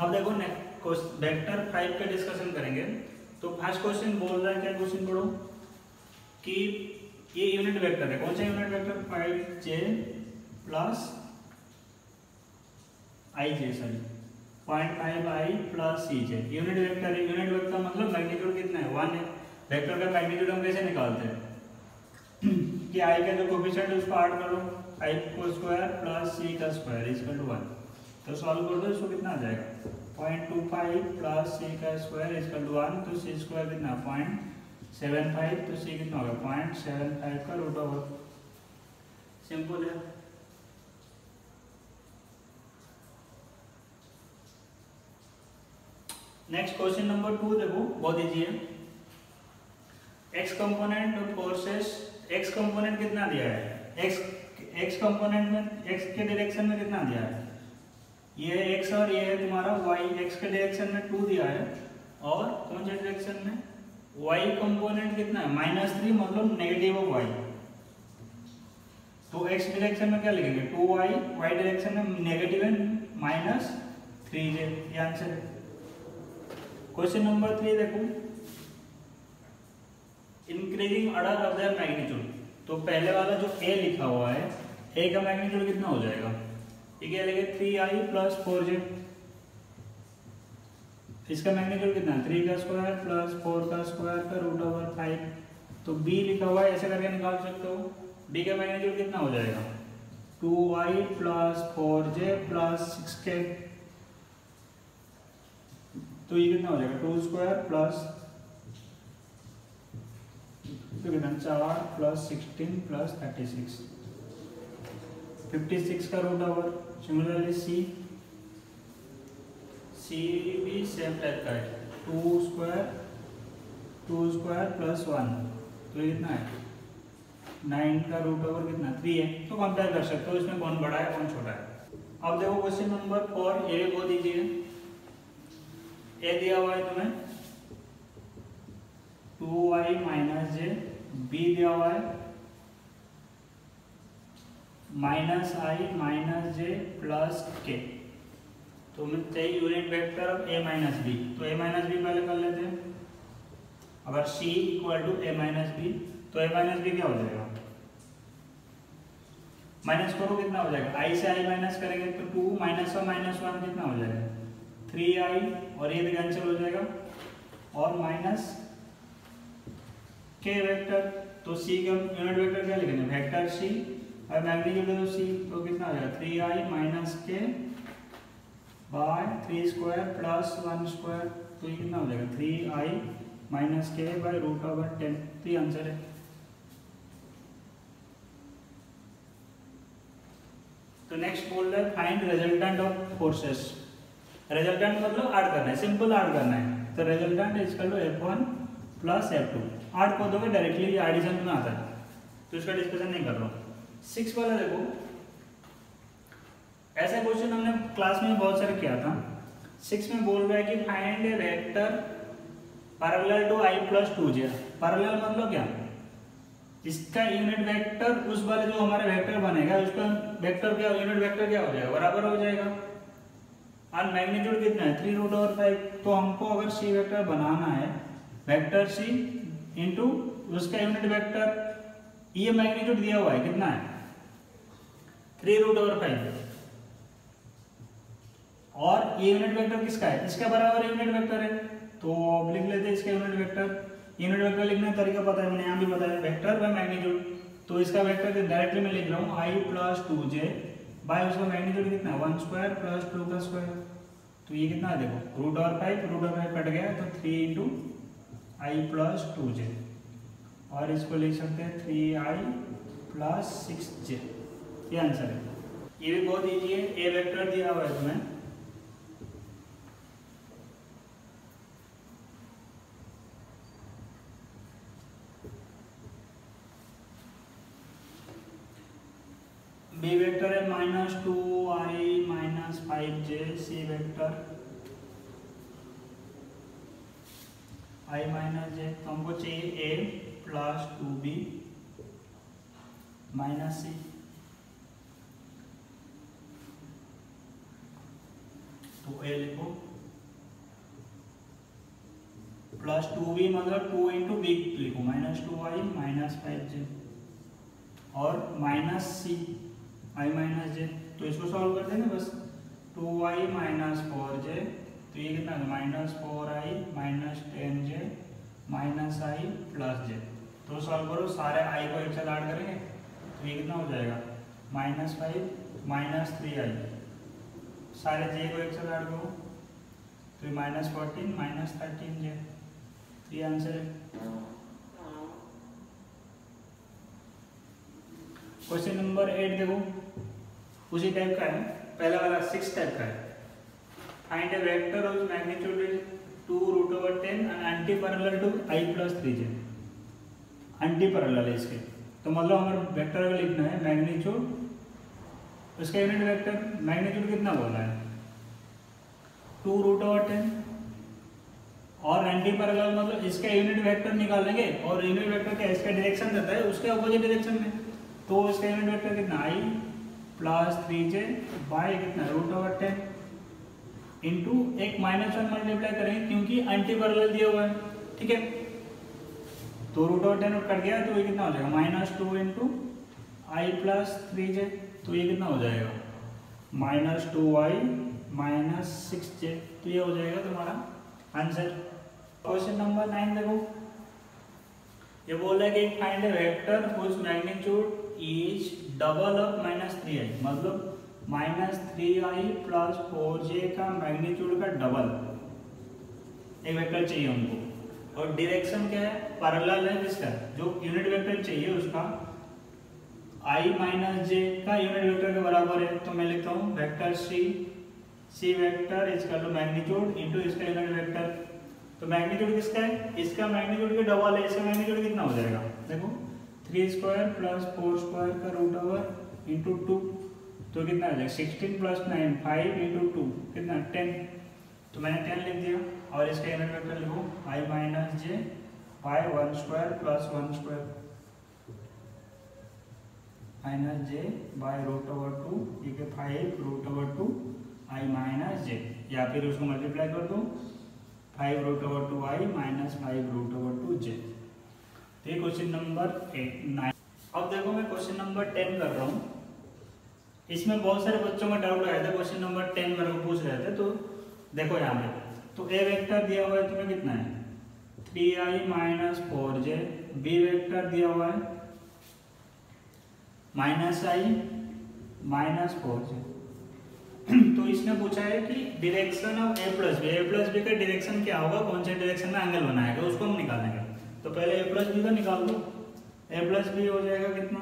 अब देखो वेक्टर 5 का डिस्कशन करेंगे। तो फर्स्ट क्वेश्चन बोल रहा है, क्या क्वेश्चन पढ़ो कि ये यूनिट वेक्टर है, कौन सा unit vector 5j plus ij, sorry 0.5i plus cj unit vector है। यूनिट वेक्टर मतलब मैग्नीट्यूड कितना है, 1 है। वेक्टर का मैग्नीट्यूड हम कैसे निकालते हैं कि i का जो कोफिशिएंट है उसको ऐड करो, i को स्क्वायर प्लस c का स्क्वायर इक्वल टू 1। तो सॉल्व कर दो, इसको कितना आ जाएगा 0.25 प्लस c का स्क्वायर इक्वल टू 1। तो c स्क्वायर कितना 0.75, तो c कितना होगा 0.75 का रूट ओवर। सिंपल है। नेक्स्ट क्वेश्चन नंबर 2 देखो, बहुत इजी है। x component of forces, x component कितना दिया है, x कंपोनेंट में x के डायरेक्शन में कितना दिया है, ये x और ये है तुम्हारा y। x के डायरेक्शन में 2 दिया है और कौन से डायरेक्शन में, y कंपोनेंट कितना है -3, मतलब नेगेटिव ऑफ y। तो x डायरेक्शन में क्या लिखेंगे 2y, y डायरेक्शन में नेगेटिव है -3j, ये आंसर है। क्वेश्चन नंबर 3 देखो, increasing order of their magnitude. तो पहले वाला जो a लिखा हुआ है, a का मैग्नीट्यूड कितना हो जाएगा, ये क्या लिखे 3i प्लस 4j। इसका मैग्नीट्यूड कितना 3 का स्क्वायर प्लस 4 का स्क्वायर का रूट ओवर 5। तो b लिखा हुआ है, ऐसे करके निकाल सकते हो। b का मैग्नीट्यूड कितना हो जाएगा 2i plus 4j plus 6k। तो ये कितना हो जाएगा 2 स्क्वायर प्लस तो कितना 4 प्लस 16 प्लस 36, 56 का रूट ओवर। सिमिलरली सी भी सेम टाइप का है, 2 स्क्वायर प्लस 1, तो ये कितना है 9 का रूट ओवर कितना 3 है। तो कंपेयर कर सकते हो इसमें कौन बड़ा है कौन छोटा है। अब देखो क्वेश्चन नंबर 4, ये भी बहुत इजी है। ए दिया हुआ है तुम्हें 2y माइनस j, b दिया हुआ है -i minus j plus k। तो हमें चाहिए unit vector of a minus b। तो a माइनस b पहले कर लेते हैं। अगर c equal to a minus b, तो a माइनस b क्या हो जाएगा, माइनस करो कितना हो जाएगा, i से i माइनस करेंगे तो 2 माइनस और -1 कितना हो जाएगा 3i, और ये भी कैंसिल हो जाएगा, और माइनस k वेक्टर। तो c का यूनिट वेक्टर क्या लिखेंगे वेक्टर c, और मैग्नीट्यूड है तो c, तो कितना हो जाएगा 3i minus k by 3 square plus 1 square. तो ये कितना हो जाएगा 3i minus k by root over 10। तो ये आंसर है। तो नेक्स्ट बोल रहा है find resultant of forces. Resultant मतलब ऐड करना है, सिंपल ऐड करना है। तो resultant is equal to F1 plus F2। Add कर दोगे डायरेक्टली, ये एडिशन में आता है, तो इसका डिस्कशन नहीं कर रहा हूँ। 6 वाला देखो, ऐसा क्वेश्चन हमने क्लास में बहुत सारे किया था। 6 में बोल रहा है कि find a vector parallel to i plus 2j। Parallel मतलब क्या, इसका यूनिट वेक्टर उस वाले जो हमारे वेक्टर बनेगा उसका वेक्टर क्या, यूनिट वेक्टर क्या हो जाएगा बराबर हो जाएगा। और मैग्नीट्यूड कितना है 3 रूट ओवर 5। तो हमको अगर सी वेक्टर बनाना है, वेक्टर सी इंटू उसका यूनिट वेक्टर, ये मैग्नीट्यूड दिया हुआ है कितना है 3 रूट ओवर 5, और ये यूनिट वेक्टर किसका है, इसका बराबर यूनिट वेक्टर है। तो अब लिख लेते हैं इसका यूनिट वेक्टर। यूनिट वेक्टर लिखने का तरीका पता है, मैंने यहाँ भी बताया, वेक्टर बाय मैग्नीट्यूड। तो इसका वेक्टर डायरेक्टली मैं लिख रहा हूँ i प्लस 2j बाय उसका मैग्नीट्यूड कितना है 1 स्क्वायर प्लस 2 का स्क्वायर। तो ये कितना है देखो रूट ओवर 5 कट गया, तो 3 इंटू i प्लस 2j, और इसको लिख सकते हैं 3i प्लस 6j। ये आंसर है। ये भी बहुत ईजी है। ए वेक्टर दिया हुआ है तुम्हें, बी वेक्टर है -2i minus 5j, c vector i minus j। तो हमको चाहिए a प्लस 2b माइनस सी। तो a लिखो प्लस 2b मतलब 2 इंटू बी लिखो -2i माइनस 5j और minus c i minus j. तो इसको सॉल्व कर देंगे बस 2i माइनस 4j, तो ये कितना -4i minus 10j minus i plus j। तो सॉल्व करो, सारे i को एक साथ ऐड करेंगे तो ये कितना हो जाएगा -5 माइनस 3i, सारे j को एक साथ ऐड करो तो ये -14 माइनस 13j। तो ये आंसर है। क्वेश्चन नंबर 8 देखो, उसी टाइप का है, पहला वाला 6 टाइप का है। Find a vector whose magnitude is 2√10 and anti-parallel to i plus 3j। Anti parallel है इसके, तो मतलब हमें वेक्टर अगर लिखना है मैग्नीट्यूड, उसका यूनिट वेक्टर मैग्नीट्यूड कितना बोला है 2√10 और एंटी पैरेलल मतलब इसका यूनिट वेक्टर निकालेंगे और यूनिट वेक्टर क्या इसका डायरेक्शन देता है उसके अपोजिट डायरेक्शन में, तो इसका यूनिट वेक्टर कितना i प्लस 3j बाय कितना √10 इंटू एक -1 मल्टीप्लाई करेंगे क्योंकि एंटी पैरेलल दिया हुआ है, ठीक है। तो √10 कट गया तो ये कितना हो जाएगा -2 इंटू आई प्लस 3j, तो ये कितना हो जाएगा -2i माइनस 6j, तो ये हो जाएगा तुम्हारा आंसर। क्वेश्चन नंबर 9 देखो, ये बोल रहा है कि find a vector which magnitude is double of -3i, मतलब -3i प्लस 4j का मैग्नीट्यूड का डबल एक वेक्टर चाहिए हमको, और डायरेक्शन क्या है पैरेलल है जिसका जो यूनिट वेक्टर चाहिए उसका i माइनस j का यूनिट वेक्टर के बराबर है। तो मैं लिखता हूँ वेक्टर c वेक्टर इसका लो मैग्नीट्यूड इंटू इसका यूनिट वेक्टर। तो मैग्नीट्यूड किसका है, इसका मैग्नीट्यूड के डबल है, इसका मैग्नीट्यूड कितना हो जाएगा देखो 3 स्क्वायर प्लस 4 स्क्वायर का रूट ओवर इंटू 2, तो कितना आ जाएगा 16 प्लस 9 5 इंटू 2 कितना 10, तो मैंने 10 लिख दिया। और इसका यूनिट वेक्टर लिखो i minus j by 1 square plus 1 square minus j by √2 ये के 5 √2 i माइनस j, या फिर उसको मल्टीप्लाई कर दो 5 √2 i माइनस 5 √2 j। तो ये क्वेश्चन नंबर 9। अब देखो मैं क्वेश्चन नंबर 10 कर रहा हूँ, इसमें बहुत सारे बच्चों का डाउट आया था, क्वेश्चन नंबर 10 मेरे को पूछ रहे थे। तो देखो यहाँ पे तो ए वेक्टर दिया हुआ है तुम्हें कितना है 3i minus 4j, B vector दिया हुआ है -i माइनस 4j। तो इसने पूछा है कि direction of a plus b का डायरेक्शन क्या होगा, कौन से डायरेक्शन में एंगल बनाएगा उसको हम निकालेंगे। तो पहले a प्लस बी का निकाल दो, a प्लस बी हो जाएगा कितना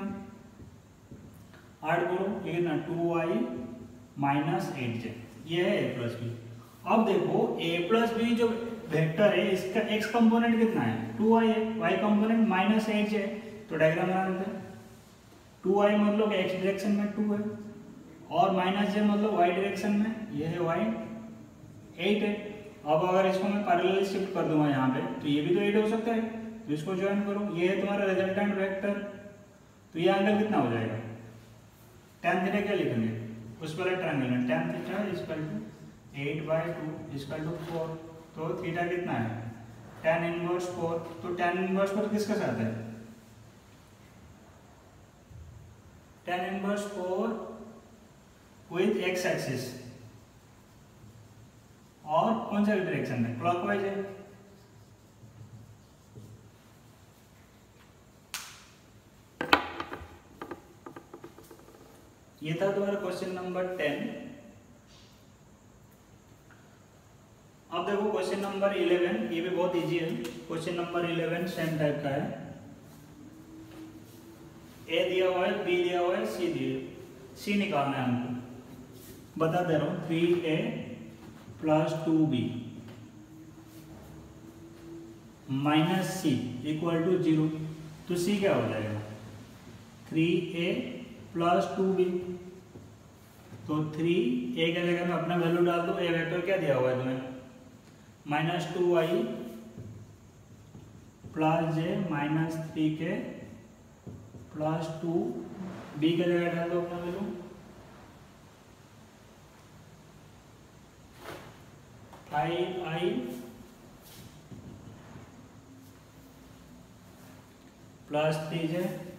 8 करो, ये कितना 2i माइनस 8j, ये है a प्लस बी। अब देखो a प्लस बी जो वेक्टर है इसका x कंपोनेंट कितना है 2i है, y कंपोनेंट -8j है, तो डायग्राम बना देते हैं। 2i मतलब x डायरेक्शन में 2 है और -j मतलब y डायरेक्शन में ये है y 8 है। अब अगर इसको मैं पैरेलल शिफ्ट कर दूंगा यहाँ पे तो ये भी तो 8 हो सकता है, तो इसको ज्वाइन करो, ये है तुम्हारा रिजल्टेंट वेक्टर। तो ये एंगल कितना हो जाएगा tan थीटा क्या लिखेंगे उस पर ट्रायंगल में tan theta equal to 8/2 equal to 4, तो थीटा कितना है tan इनवर्स 4। तो tan इनवर्स 4 किसके साथ है tan inverse 4 with x axis, और कौन सा डायरेक्शन में क्लॉकवाइज है। ये था तुम्हारा क्वेश्चन नंबर 10। अब देखो क्वेश्चन नंबर 11, ये भी बहुत इजी है। क्वेश्चन नंबर 11 सेम टाइप का है, ए दिया हुआ है, बी दिया हुआ है, सी निकालना है हमको। बता दे रहा हूँ 3a plus 2b minus c equal to 0, तो सी क्या हो जाएगा 3a प्लस 2b। तो 3a के जगह में अपना वैल्यू डाल दो, ए वेक्टर क्या दिया हुआ है तुम्हें -2i plus j minus 3k plus 2, b के जगह डाल दो अपना वैल्यू 5i प्लस 3j,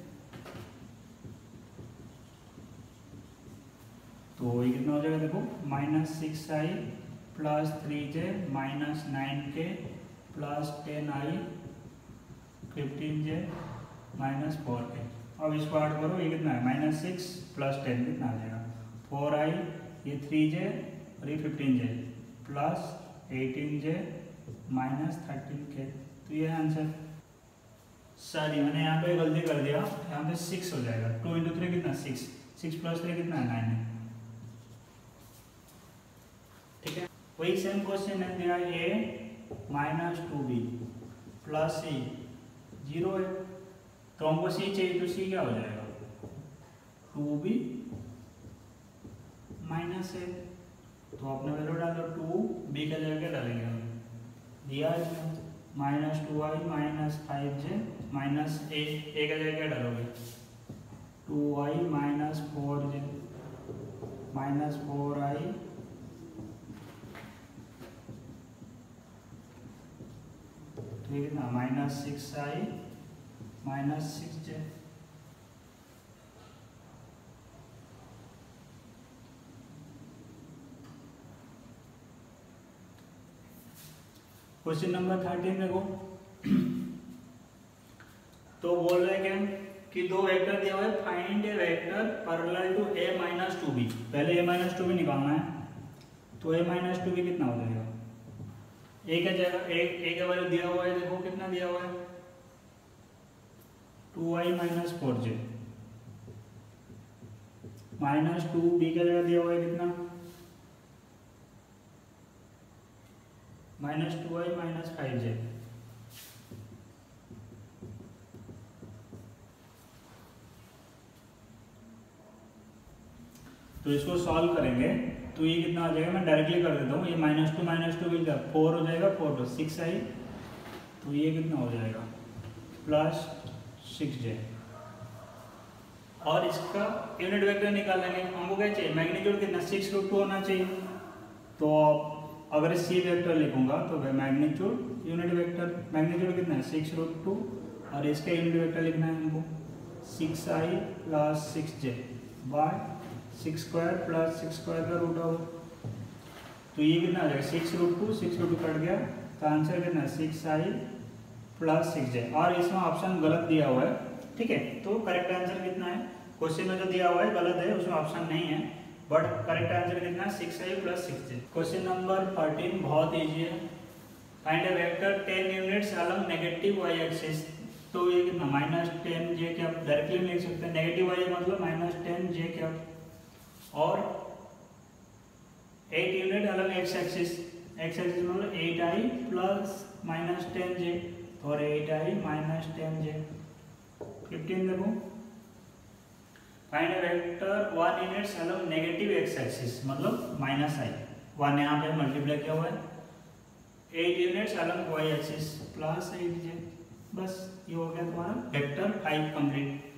तो ये कितना हो जाएगा देखो -6i plus 3j minus 9k plus 10i 15j minus 4k। अब इसको ऐड करो, ये कितना है -6 प्लस 10 कितना आ जाएगा 4i, ये 3j और ये 15j plus 18j minus 13k। तो ये आंसर। सॉरी मैंने यहाँ पे गलती कर दिया, यहाँ पे 6 हो जाएगा। 2 × 3 कितना 6, 6 प्लस 3 कितना है 9 है। ठीक है, वही सेम क्वेश्चन है दिया a -2b प्लस c 0 है, तो हमको c चाहिए, तो c क्या हो जाएगा 2b माइनस a। तो आपने वैल्यू डालो 2b का जगह क्या डालेंगे हम, दिया है -2i minus 5j minus a का जगह क्या डालोगे 2i minus 4j minus 4i ठीक है ना -6i minus 6j। Question number 13 देखो। तो बोल रहे हैं कि दो वेक्टर दिया हुआ है, find a vector parallel to a -2b। पहले a -2b निकालना है, तो a -2b कितना हो जाएगा, a का जगह a का वैल्यू दिया हुआ है, देखो कितना दिया हुआ है 2i minus 4j minus 2b का जगह दिया हुआ है कितना -2i माइनस 5j। तो इसको सॉल्व करेंगे तो ये कितना आ जाएगा, मैं डायरेक्टली कर देता हूँ, ये -2 मिल जाएगा 4 हो जाएगा, 4 तो 6i, तो ये कितना हो जाएगा प्लस 6j। और इसका यूनिट वेक्टर निकालेंगे, हमको क्या चाहिए मैग्नीट्यूड कितना 6√2 होना चाहिए। तो अगर सी वेक्टर लिखूंगा तो मैग्नीट्यूड यूनिट वेक्टर मैग्नीट्यूड कितना है 6√2, और इसका यूनिट वेक्टर लिखना है हमको 6i plus 6j bye 6² plus 6² का रूट ओवर। तो ये कितना आ जाएगा 6√2 कट गया, तो आंसर कितना है 6i प्लस 6j। और इसमें ऑप्शन गलत दिया हुआ है, ठीक है। तो करेक्ट आंसर कितना है, क्वेश्चन में जो दिया हुआ है गलत है, उसमें ऑप्शन नहीं है, बट करेक्ट आंसर कितना 6i plus 6j। Question number 13 बहुत ईजी है। Find a vector 10 units along negative y axis. तो ये कितना -10j क्या डायरेक्टली लिख सकते हैं, नेगेटिव y मतलब -10j क्या, और 8 यूनिट अलोंग x एक्सिस मतलब 8i प्लस -10j और 8i माइनस 10j। 15 देखो, find a vector 1 units along negative x axis मतलब -i, 1 यहाँ पे मल्टीप्लाई किया हुआ है, 8 units along y axis plus 8j। बस ये हो गया तुम्हारा वेक्टर 5 कंप्लीट।